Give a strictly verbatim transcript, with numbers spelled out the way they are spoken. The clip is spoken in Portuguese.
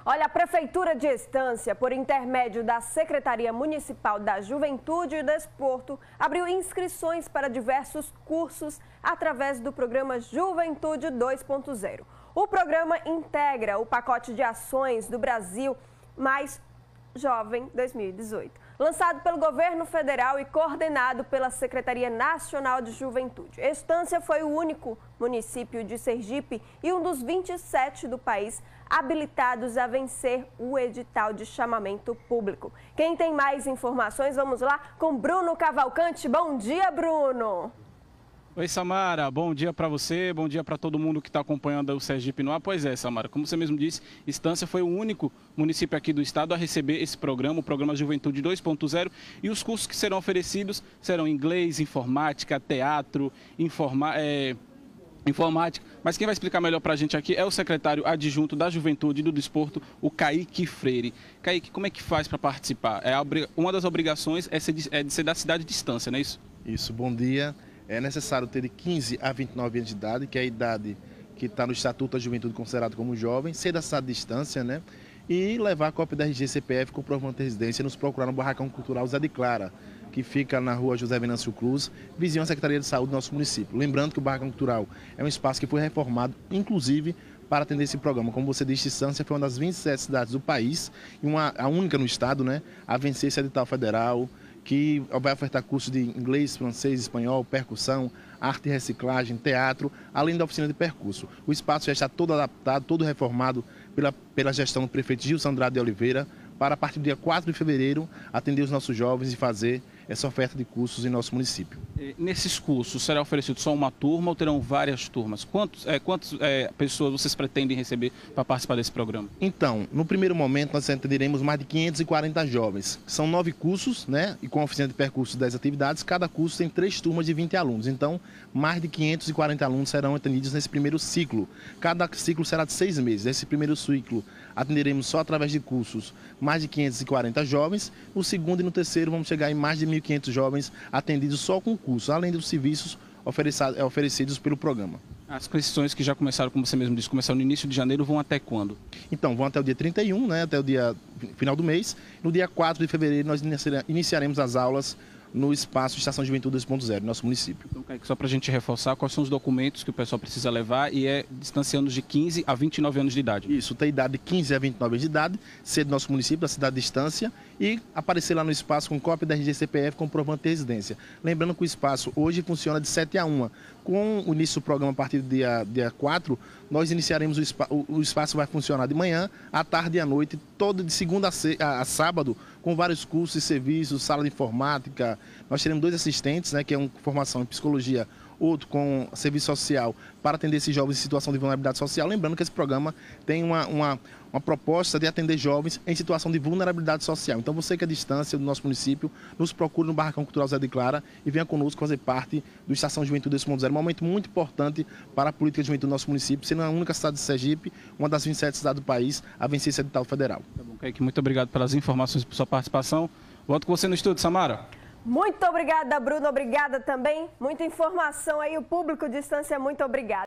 Olha, a Prefeitura de Estância, por intermédio da Secretaria Municipal da Juventude e Desporto, abriu inscrições para diversos cursos através do programa Juventude dois ponto zero. O programa integra o pacote de ações do Brasil Mais Jovem dois mil e dezoito, lançado pelo governo federal e coordenado pela Secretaria Nacional de Juventude. Estância foi o único município de Sergipe e um dos vinte e sete do país habilitados a vencer o edital de chamamento público. Quem tem mais informações, vamos lá com Bruno Cavalcante. Bom dia, Bruno! Oi, Samara, bom dia para você, bom dia para todo mundo que está acompanhando o Sergipe no ar. Pois é, Samara, como você mesmo disse, Estância foi o único município aqui do estado a receber esse programa, o programa Juventude dois ponto zero, e os cursos que serão oferecidos serão inglês, informática, teatro, informa, é, informática. Mas quem vai explicar melhor para a gente aqui é o secretário adjunto da Juventude e do Desporto, o Kaique Freire. Kaique, como é que faz para participar? É, uma das obrigações é, ser de, é de ser da cidade de Estância, não é isso? Isso, bom dia. É necessário ter de quinze a vinte e nove anos de idade, que é a idade que está no Estatuto da Juventude considerado como jovem, ser da cidade de Estância, né? E levar a cópia da R G C P F com comprovante de residência e nos procurar no Barracão Cultural Zé de Clara, que fica na rua José Venâncio Cruz, vizinho à Secretaria de Saúde do nosso município. Lembrando que o Barracão Cultural é um espaço que foi reformado, inclusive, para atender esse programa. Como você disse, Estância foi uma das vinte e sete cidades do país, e uma, a única no estado, né, a vencer esse edital federal, que vai ofertar cursos de inglês, francês, espanhol, percussão, arte e reciclagem, teatro, além da oficina de percurso. O espaço já está todo adaptado, todo reformado pela, pela gestão do prefeito Gilson Andrade de Oliveira, para a partir do dia quatro de fevereiro atender os nossos jovens e fazer essa oferta de cursos em nosso município. Nesses cursos, será oferecido só uma turma ou terão várias turmas? Quantos, é, quantas é, pessoas vocês pretendem receber para participar desse programa? Então, no primeiro momento, nós atenderemos mais de quinhentos e quarenta jovens. São nove cursos, né? E com a oficina de percurso dez atividades, cada curso tem três turmas de vinte alunos. Então, mais de quinhentos e quarenta alunos serão atendidos nesse primeiro ciclo. Cada ciclo será de seis meses. Esse primeiro ciclo atenderemos só através de cursos mais de quinhentos e quarenta jovens. No segundo e no terceiro vamos chegar em mais de mil e quinhentos jovens atendidos só com curso, além dos serviços oferecidos pelo programa. As inscrições que já começaram, como você mesmo disse, começaram no início de janeiro, vão até quando? Então, vão até o dia trinta e um, né, até o dia final do mês. No dia quatro de fevereiro nós iniciaremos as aulas no espaço Estação Juventude dois ponto zero, nosso município. Então, Kaique, só para a gente reforçar, quais são os documentos que o pessoal precisa levar e é distanciando de quinze a vinte e nove anos de idade? Isso, tem idade de quinze a vinte e nove anos de idade, ser do nosso município, da cidade de Estância, e aparecer lá no espaço com cópia da R G C P F com comprovante de residência. Lembrando que o espaço hoje funciona de sete a uma. Com o início do programa a partir do dia, dia quatro, nós iniciaremos o espaço, o espaço vai funcionar de manhã, à tarde e à noite, todo de segunda a, a sábado, com vários cursos e serviços, sala de informática. Nós teremos dois assistentes, né, que é uma formação em psicologia, outro com serviço social, para atender esses jovens em situação de vulnerabilidade social. Lembrando que esse programa tem uma, uma, uma proposta de atender jovens em situação de vulnerabilidade social. Então você que é distância do nosso município, nos procure no Barracão Cultural Zé de Clara e venha conosco fazer parte do Estação Juventude dois ponto zero. Um momento muito importante para a política de juventude do nosso município, sendo a única cidade de Sergipe, uma das vinte e sete cidades do país, a vencer esse edital federal. Tá bom, Kaique, muito obrigado pelas informações e por sua participação. Volto com você no estúdio, Samara. Muito obrigada, Bruno. Obrigada também. Muita informação aí, o público de Estância, muito obrigada.